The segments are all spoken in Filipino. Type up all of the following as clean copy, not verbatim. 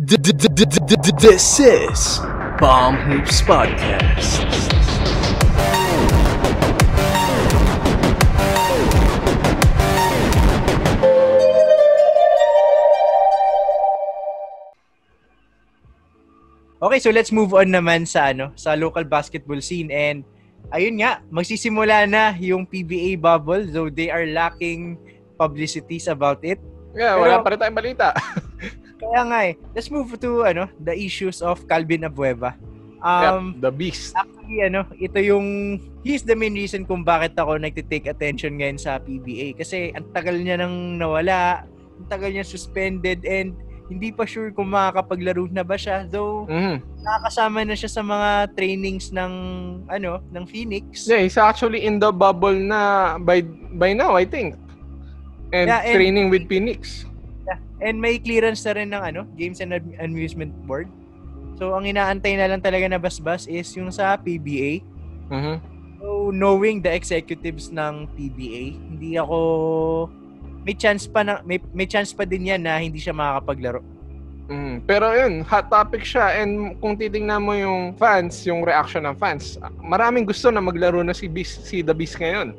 This is Bomb Hoops Podcast. Okay, so let's move on naman sa local basketball scene, and ayun nga, magsisimula na yung PBA bubble, though they are lacking publicities about it. Yeah, wala pa rin tayong balita. Kaya nga let's move to the issues of Calvin Abueva. The beast. Actually, he's the main reason kung bakit ako nagtitake attention ngayon sa PBA. Kasi ang tagal niya nang nawala, ang tagal niya suspended, and hindi pa sure kung makakapaglaro na ba siya. Though, nakakasama na siya sa mga trainings ng Phoenix. Yeah, he's actually in the bubble na by now, I think. And training with Phoenix. Yeah, and may clearance na rin ng Games and Amusement Board. So, ang inaantay na lang talaga na basbas is yung sa PBA. Mm-hmm. So, knowing the executives ng PBA, hindi ako... May chance pa din yan na hindi siya makakapaglaro. Pero yun, hot topic siya. And kung titingnan mo yung fans, yung reaction ng fans, maraming gusto na maglaro na si The Beast ngayon.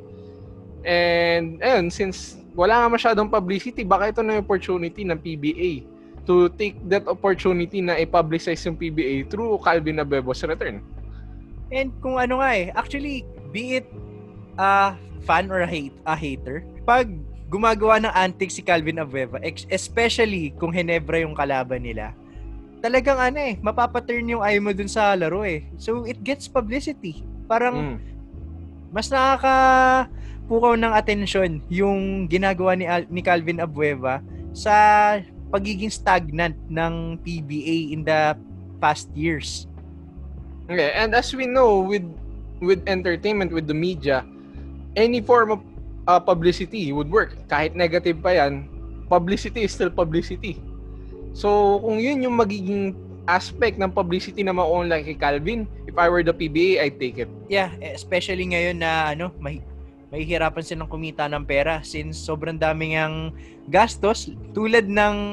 And ayun, since wala nga masyadong publicity, baka ito na yung opportunity ng PBA to take that opportunity na i-publicize yung PBA through Calvin Abueva's return. And kung actually, be it a fan or a hater, pag gumagawa ng antics si Calvin Abueva, especially kung Hinebra yung kalaban nila, talagang mapapaturn yung eye mo dun sa laro So, it gets publicity. Parang, mas nakakapukaw ng atensyon yung ginagawa ni Calvin Abueva sa pagiging stagnant ng PBA in the past years. Okay, and as we know, with entertainment, with the media, any form of publicity would work. Kahit negative pa yan, publicity is still publicity. So, kung yun yung magiging aspect ng publicity na ma-online kay Calvin, if I were the PBA, I'd take it. Yeah, especially ngayon na mahihirapan silang kumita ng pera since sobrang daming ang gastos, tulad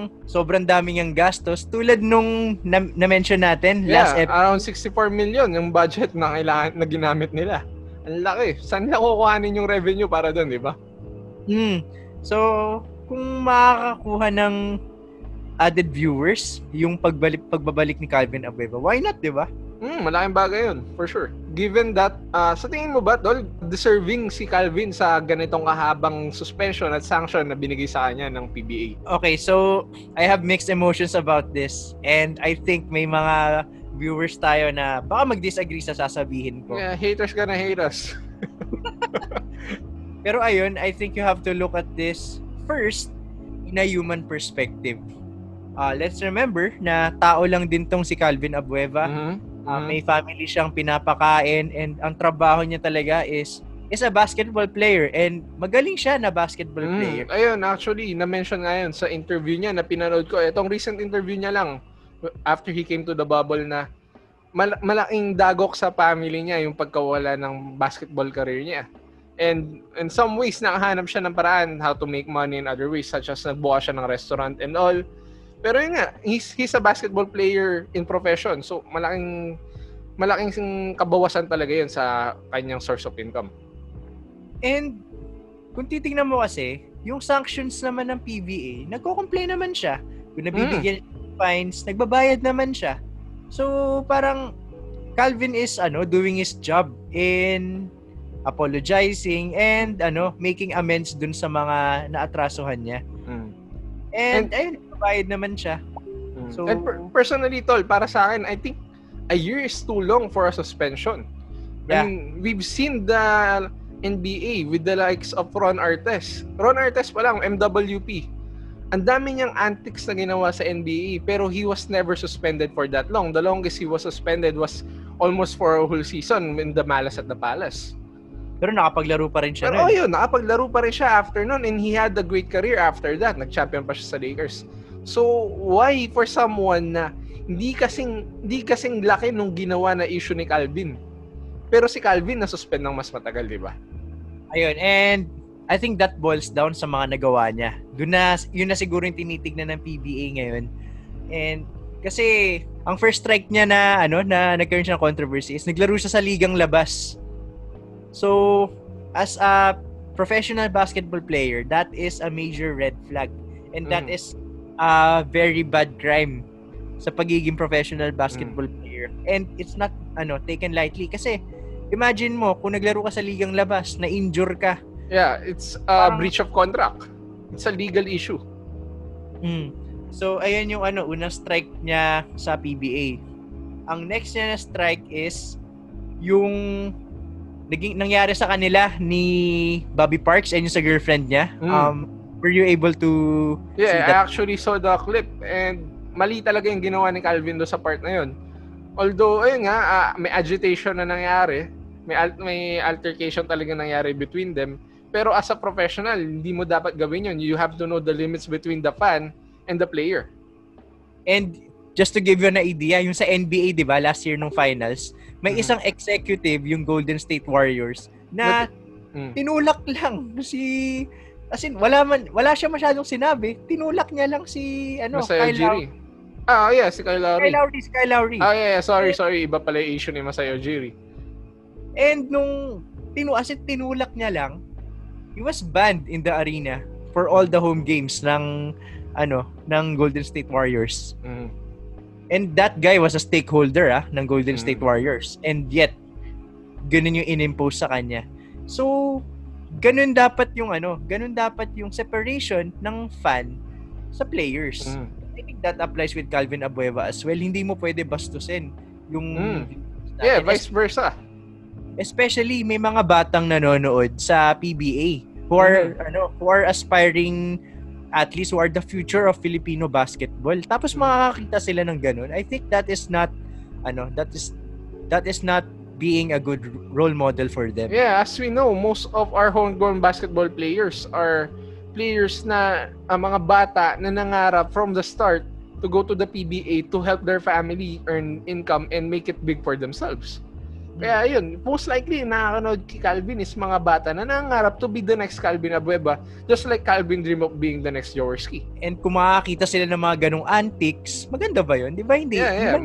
nung na-mention natin last episode. Around 64 million yung budget na ginamit nila. Ang laki. Saan nila kukuhanin yung revenue para doon, di ba? So, kung makakakuha ng added viewers, yung pagbabalik ni Calvin Abueva, why not, di ba? Malaking bagay yun, for sure. Given that, sa tingin mo ba, Tol, deserving si Calvin sa ganitong kahabang suspension at sanction na binigay sa kanya ng PBA? Okay, so, I have mixed emotions about this, and I think may mga viewers tayo na baka mag-disagree sa sasabihin ko. Yeah, haters gonna hate us. Pero ayun, I think you have to look at this first in a human perspective. Let's remember na tao lang din tong si Calvin Abueva. May family siyang pinapakain, and ang trabaho niya talaga is a basketball player, and magaling siya na basketball player. Ayun, actually, na-mention nga yun sa interview niya na pinanood ko. Itong recent interview niya lang, after he came to the bubble, na malaking dagok sa family niya yung pagkawala ng basketball career niya. And in some ways, nakahanap siya ng paraan how to make money in other ways, such as nagbuka siya ng restaurant and all. Pero yun nga, he's a basketball player in profession. So, malaking kabawasan talaga yun sa kanyang source of income. And kung titingnan mo kasi, yung sanctions naman ng PBA, nagko-complain naman siya. Kung nabibigyan fines, nagbabayad naman siya. So, parang Calvin is doing his job in apologizing and making amends dun sa mga naatrasohan niya. And ayun, nagbabayad naman siya. So, and personally, Tol, para sa akin, I think a year is too long for a suspension. Yeah. I mean, we've seen the NBA with the likes of Ron Artest. Ron Artest pa lang, MWP. Ang dami niyang antics na ginawa sa NBA, pero he was never suspended for that long. The longest he was suspended was almost for a whole season in the Malice at the Palace. Pero nakapaglaro pa rin siya. Pero yun, nakapaglaro pa rin siya after nun, and he had a great career after that. Nag-champion pa siya sa Lakers. So, why for someone na hindi kasing laki nung ginawa na issue ni Calvin, pero si Calvin na-suspend ng mas matagal, di ba? Ayun, and I think that boils down sa mga nagawa niya. Yun na siguro yung tinitignan ng PBA ngayon. And Kasi ang first strike niya na na nagkaroon siya ng controversy is naglaro siya sa ligang labas. So, as a professional basketball player, that is a major red flag. And that is a very bad crime sa pagiging professional basketball player. And it's not taken lightly kasi imagine mo kung naglaro ka sa ligang labas, na-injure ka. Yeah, it's a breach of contract. It's a legal issue. So, ayan yung unang strike niya sa PBA. Ang next niya na strike is yung nangyari sa kanila ni Bobby Parks and yung sa girlfriend niya. Were you able to see that? I actually saw the clip and mali talaga yung ginawa ni Calvin do sa part na yun. Although, ayun nga, may agitation na nangyari. May altercation talaga nangyari between them. Pero as a professional, hindi mo dapat gawin yun. You have to know the limits between the fan and the player. And just to give you an idea, yung sa NBA, di ba, last year nung finals, may isang executive, yung Golden State Warriors, na tinulak lang si... As in, wala siya masyadong sinabi. Tinulak niya lang si Masaya Kyle Ujiri. Si Kyle Lowry. Kyle Lowry. Sorry. Iba pala yung issue ni Masaya Ujiri. And nung tinulak niya lang, he was banned in the arena for all the home games ng Golden State Warriors. And that guy was a stakeholder ng Golden State Warriors. And yet, ganun yung inimpose sa kanya. So, ganun dapat yung separation ng fan sa players. I think that applies with Calvin Abueva as well. Hindi mo pwede bastusin yung vice versa. Especially may mga batang nanonood sa PBA who are aspiring athletes, who are the future of Filipino basketball. Tapos makakakita sila ng ganun. I think that is not being a good role model for them. Yeah, as we know, most of our homegrown basketball players are players na mga bata na nangarap from the start to go to the PBA to help their family earn income and make it big for themselves. Kaya yun, most likely nakakanood kay Calvin is mga bata na nangarap to be the next Calvin Abueva, just like Calvin dream of being the next Jaworski. And kung makakita sila ng mga ganong antics, maganda ba yun? Di ba hindi? Yeah.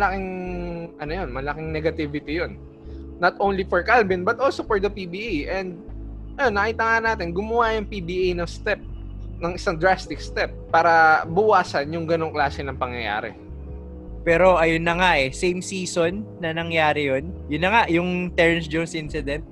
Malaking negativity yun. Not only for Calvin, but also for the PBA. And nakita nga natin, gumawa yung PBA ng isang drastic step para buwasan yung ganong klase ng pangyayari. Pero ayun na nga same season na nangyari yun. Yun na nga, yung Terrence Jones incident.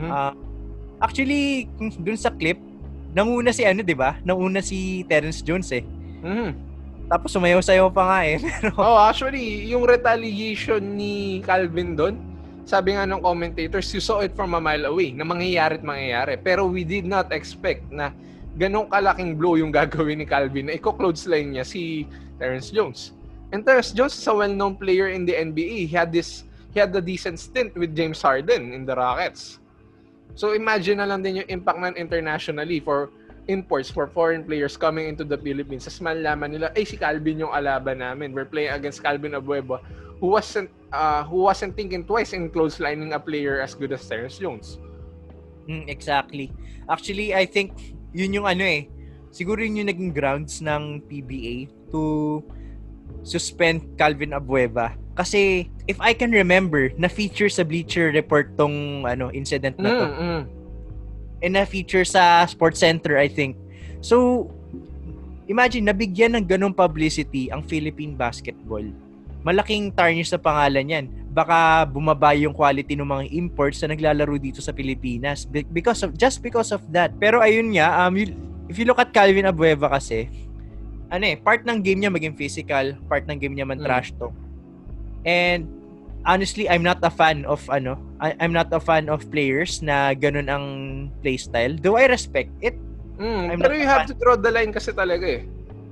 Actually, dun sa clip, nanguna si diba? Nanguna si Terrence Jones Tapos sumayaw-sayaw pa nga Pero... actually, yung retaliation ni Calvin dun, sabi nga ng commentators, you saw it from a mile away na mangyayari. Pero we did not expect na ganong kalaking blow yung gagawin ni Calvin na i-clothesline niya si Terrence Jones. And Terrence Jones is a well-known player in the NBA. He had a decent stint with James Harden in the Rockets. So imagine na lang din yung impact ng internationally for imports for foreign players coming into the Philippines. As malaman nila, si Calvin yung alaban namin. We're playing against Calvin Abueva, who wasn't thinking twice in closelining a player as good as Terrence Jones. Exactly. Actually, I think yun yung siguro yun yung naging grounds ng PBA to suspend Calvin Abueva. Kasi if I can remember, na-feature sa Bleacher Report tong incident na to. And na-feature sa Sports Center, I think. So, imagine, nabigyan ng ganong publicity ang Philippine basketball. Malaking tarnish sa pangalan yan. Baka bumaba yung quality ng mga imports na naglalaro dito sa Pilipinas just because of that. Pero ayun nga, if you look at Calvin Abueva kasi, part ng game niya maging physical, part ng game niya man trash talk. And honestly, I'm not a fan of players na ganun ang playstyle. Do I respect it? Pero you have to draw the line kasi talaga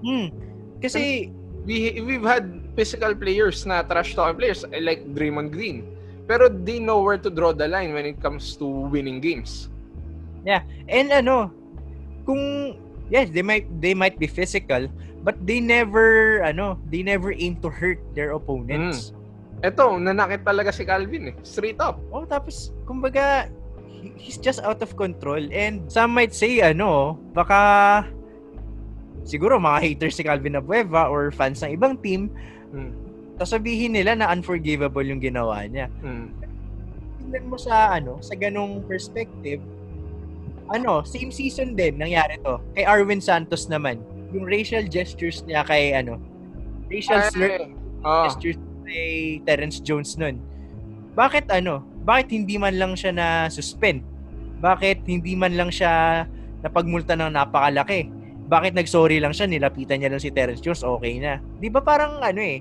Kasi we've had physical players na trash talking players like Draymond Green. Pero they know where to draw the line when it comes to winning games. Yeah. And yes, they might be physical, but they never aim to hurt their opponents. Eto, nanakit talaga si Calvin straight up. Tapos kumbaga he's just out of control, and some might say baka siguro mga haters si Calvin Abueva or fans ng ibang team, sasabihin nila na unforgivable yung ginawa niya. Tingnan mo sa sa ganung perspective, same season din nangyari to. Kay Arwin Santos naman, yung racial gestures niya kay gestures kay Terrence Jones nun. Bakit hindi man lang siya na suspend? Bakit hindi man lang siya napagmulta ng napakalaki? Bakit nagsorry lang siya, nilapitan niya lang si Terrence Jones, okay na. 'Di ba parang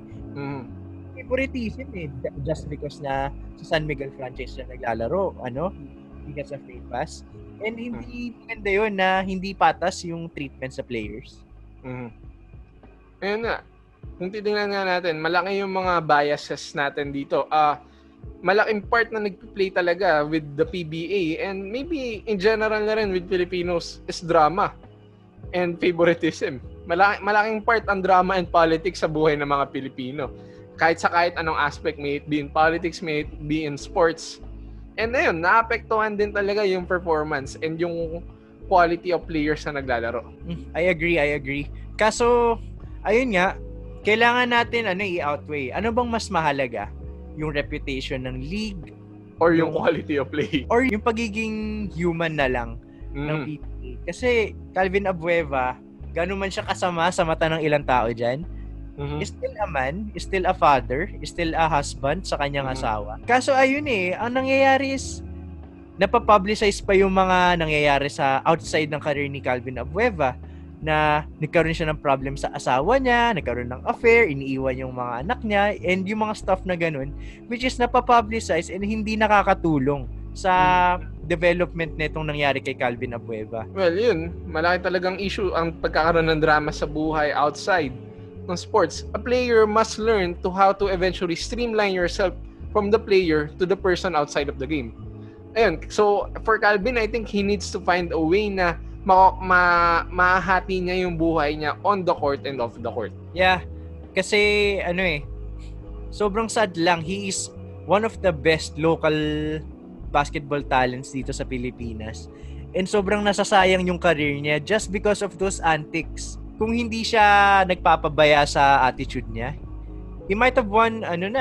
favoritism just because na sa San Miguel franchise siya naglalaro, he gets a free pass. And hindi maganda yun na hindi patas yung treatment sa players. Ayun nga. Kung titingnan nga natin, malaki yung mga biases natin dito. Malaking part na nagpi-play talaga with the PBA and maybe in general na rin with Filipinos is drama and favoritism. Malaking part ang drama and politics sa buhay ng mga Pilipino. Kahit anong aspect, may it be in politics, may it be in sports. And ayun, naapektuhan din talaga yung performance and yung quality of players na naglalaro. I agree. Kaso, ayun nga, kailangan natin i-outweigh. Ano bang mas mahalaga? Yung reputation ng league? Or yung quality of play? Or yung pagiging human na lang ng PBA? Kasi Calvin Abueva, gano'n man siya kasama sa mata ng ilang tao dyan, is still a man, is still a father, is still a husband sa kanyang asawa. Kaso ayun ang nangyayari is napapublicize pa yung mga nangyayari sa outside ng career ni Calvin Abueva na nagkaroon siya ng problem sa asawa niya, nagkaroon ng affair, iniiwan yung mga anak niya, and yung mga stuff na ganun, which is napapublicize and hindi nakakatulong sa development nitong nangyari kay Calvin Abueva. Well, yun. Malaki talagang issue ang pagkakaroon ng drama sa buhay outside ng sports. A player must learn to how to eventually streamline yourself from the player to the person outside of the game. Ayun. So, for Calvin, I think he needs to find a way na mahati niya yung buhay niya on the court and off the court. Yeah. Kasi, sobrang sad lang. He is one of the best local basketball talents dito sa Pilipinas. And sobrang nasasayang yung career niya just because of those antics. Kung hindi siya nagpapabaya sa attitude niya, he might have won an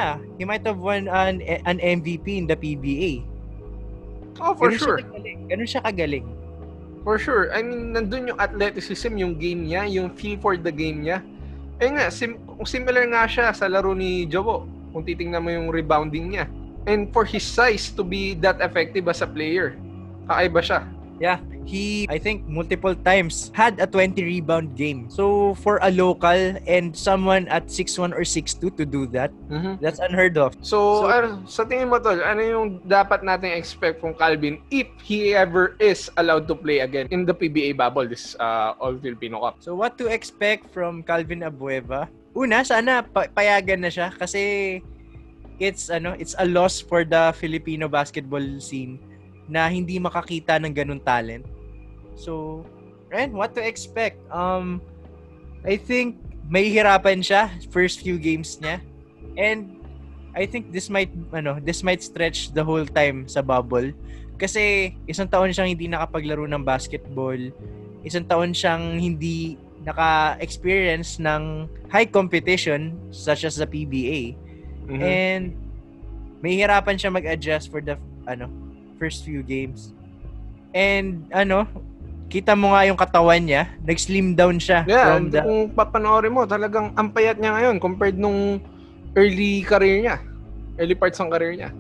MVP in the PBA. Oh, for sure. Ganun siya kagaling. For sure. I mean, nandun yung athleticism, yung game niya, yung feel for the game niya. Eh nga, similar nga siya sa laro ni Jowo. Kung titingnan mo yung rebounding niya. And for his size to be that effective as a player, kakaiba siya. Yeah, he, I think, multiple times had a 20 rebound game. So, for a local and someone at 6'1 or 6'2 to do that, that's unheard of. So sa tingin mo, Tol, ano yung dapat natin expect from Calvin if he ever is allowed to play again in the PBA bubble, this All-Filipino Cup? So, what to expect from Calvin Abueva? Una, sana payagan na siya kasi it's a loss for the Filipino basketball scene na hindi makakita ng ganun talent. So, and what to expect? I think may hirapan siya first few games niya. And I think this might stretch the whole time sa bubble kasi isang taon siyang hindi nakapaglaro ng basketball. Isang taon siyang hindi naka-experience ng high competition such as the PBA. And may hirapan siya mag-adjust for the first few games. And kita mo nga yung katawan niya, nag-slim down siya. Yeah, kung papanoorin mo, talagang ang payat niya ngayon compared nung early parts ng career niya.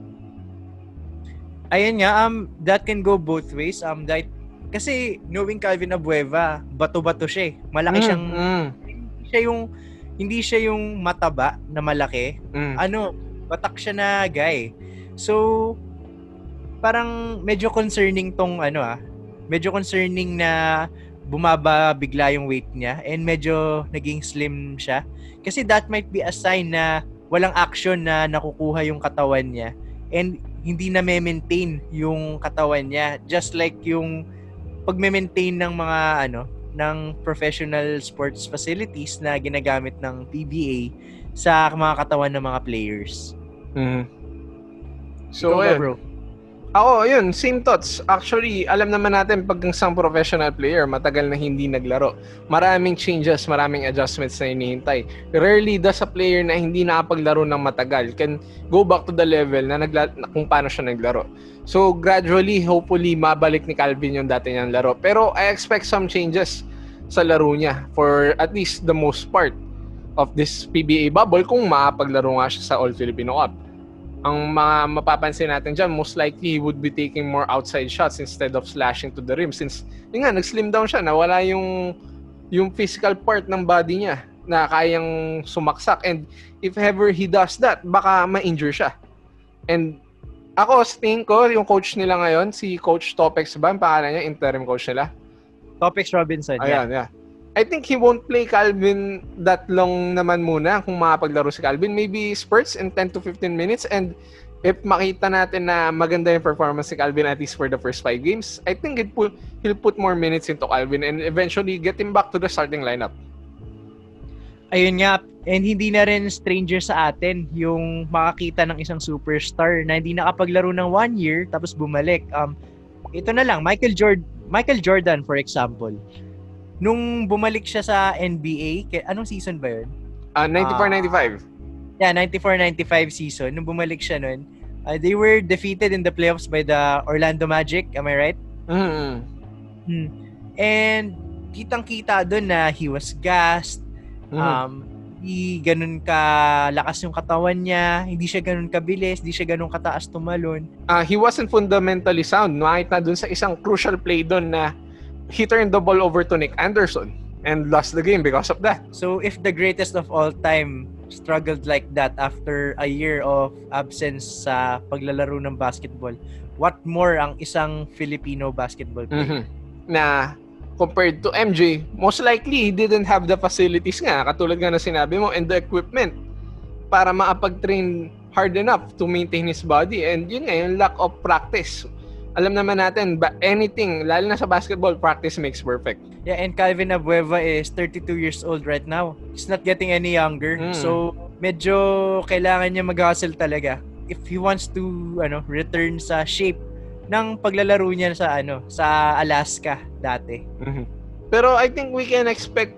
Ayun nga, that can go both ways. Kasi knowing Calvin Abueva, bato-bato siya. Malaki siyang hindi siya yung mataba na malaki. Batak siya na guy. So, parang medyo concerning medyo concerning na bumaba bigla yung weight niya and medyo naging slim siya. Kasi that might be a sign na walang action na nakukuha yung katawan niya and hindi na maintain yung katawan niya. Just like yung pag-maintain ng mga ng professional sports facilities na ginagamit ng PBA sa mga katawan ng mga players. So, bro. Ako, yun, same thoughts. Actually, alam naman natin pag isang professional player, matagal na hindi naglaro. Maraming changes, maraming adjustments na hinihintay. Rarely does a player na hindi nakapaglaro ng matagal can go back to the level na kung paano siya naglaro. So, gradually, hopefully, mabalik ni Calvin yung dati niyang laro. Pero I expect some changes sa laro niya for at least the most part of this PBA bubble kung makapaglaro nga siya sa All Filipino Cup. Ang mga mapapansin natin dyan, most likely he would be taking more outside shots instead of slashing to the rim since yun nga, nag-slim down siya, nawala yung physical part ng body niya na kayang sumaksak, and if ever he does that, baka ma-injure siya. And ako, tingin ko, yung coach nila ngayon, si Coach Topex ba, ang pangalan niya, interim coach nila? Topex Robinson, Ayan, yeah. I think he won't play Calvin that long naman muna kung makapaglaro si Calvin. Maybe spurts in 10 to 15 minutes, and if makita natin na maganda yung performance si Calvin at least for the first 5 games, I think he'll put more minutes into Calvin and eventually get him back to the starting lineup. Ayun nga, and hindi na rin stranger sa atin yung makakita ng isang superstar na hindi nakapaglaro ng 1 year tapos bumalik. Ito na lang, Michael Jordan for example. Nung bumalik siya sa NBA, anong season ba yun? 94-95. Yeah, 94-95 season. Nung bumalik siya nun, they were defeated in the playoffs by the Orlando Magic. Am I right? Mm-hmm. And kitang-kita doon na he was gassed. Hindi ganun kalakas yung katawan niya. Hindi siya ganun kabilis. Hindi siya ganun kataas tumalon. He wasn't fundamentally sound. Nakita doon sa isang crucial play doon na he turned the ball over to Nick Anderson and lost the game because of that. So if the greatest of all time struggled like that after a year of absence sa paglalaro ng basketball, what more ang isang Filipino basketball player? Na compared to MJ, most likely he didn't have the facilities nga, katulad nga na sinabi mo, and the equipment para makapag-train hard enough to maintain his body, and yun nga, yung lack of practice. Alam naman natin, anything, lalo na sa basketball, practice makes perfect. Yeah, and Calvin Abueva is 32 years old right now. He's not getting any younger. So, medyo kailangan niya mag-hustle talaga if he wants to return sa shape ng paglalaro niya sa Alaska dati. Pero I think we can expect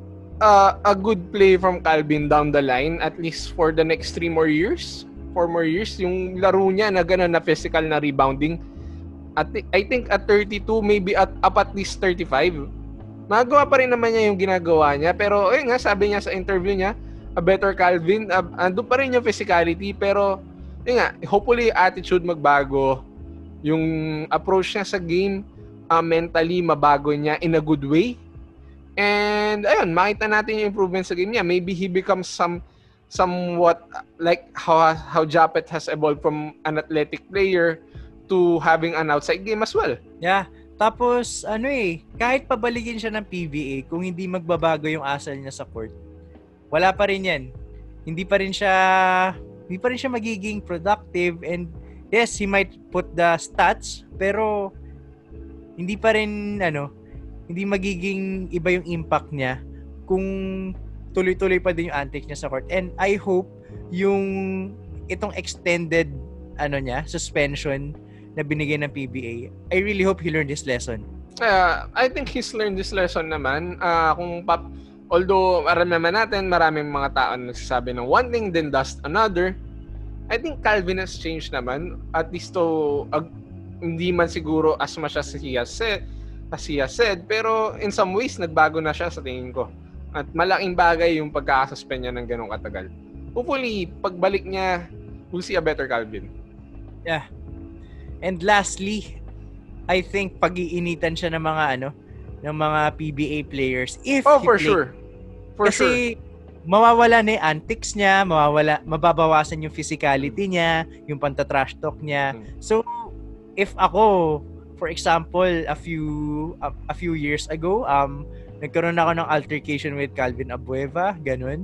a good play from Calvin down the line, at least for the next 4 more years. Yung laro niya na gano'n na physical na rebounding. I think at 32, maybe up at least 35. Magawa pa rin naman niya yung ginagawa niya. Pero ayun nga, sabi niya sa interview niya, a better Calvin, ando pa rin yung physicality. Pero yun nga, hopefully attitude magbago. Yung approach niya sa game, mentally mabago niya in a good way. And ayun, makita natin yung improvement sa game niya. Maybe he becomes somewhat like how Japet has evolved from an athletic player to having an outside game as well. Yeah. Tapos, kahit pabalikin siya ng PBA, kung hindi magbabago yung asal niya sa court, wala pa rin yan. Hindi pa rin siya magiging productive, and yes, he might put the stats, pero hindi pa rin, hindi magiging iba yung impact niya kung tuloy-tuloy pa din yung antics niya sa court. And I hope itong extended suspension na binigay ng PBA, I really hope he learned his lesson. I think he's learned this lesson naman. Although alam naman natin, maraming mga tao na nagsasabi ng one thing then does another, I think Calvin has changed naman. At least hindi man siguro as much as he has said, pero in some ways, nagbago na siya sa tingin ko. At malaking bagay yung pagkakasuspend niya ng ganong katagal. Hopefully, pagbalik niya, we'll see a better Calvin. Yeah. And lastly, I think pag-iinitan siya ng mga PBA players For sure. Kasi mawawala na yung antics niya, mababawasan yung physicality niya, yung panta-trash talk niya. So, if ako, for example, a few years ago, nagkaroon ako ng altercation with Calvin Abueva, ganun.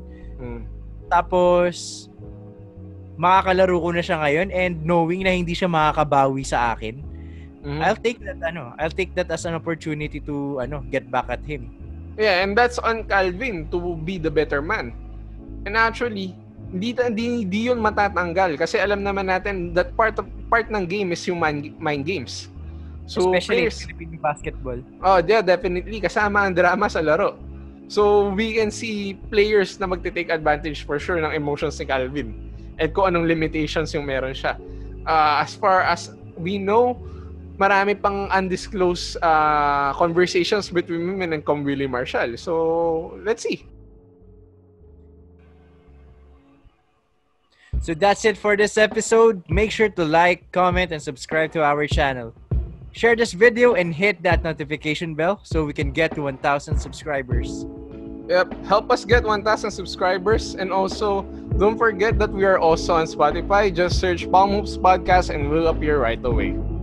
Tapos, makakalaro ko na siya ngayon, and knowing na hindi siya makakabawi sa akin, I'll take that as an opportunity to get back at him. Yeah, and that's on Calvin to be the better man. And actually, hindi yun matatanggal kasi alam naman natin that part part ng game is yung mind games. So, Especially players, Filipino basketball. oh, yeah, definitely. Kasama ang drama sa laro. So, we can see players na magte-take advantage for sure ng emotions ni Calvin and kung anong limitations yung meron siya. As far as we know, marami pang undisclosed conversations between him and Kong Willie Marshall. So, let's see. So that's it for this episode. Make sure to like, comment, and subscribe to our channel. Share this video and hit that notification bell so we can get to 1,000 subscribers. Yep, help us get 1,000 subscribers, and also don't forget that we are also on Spotify. Just search Palm Hoops Podcast and we'll appear right away.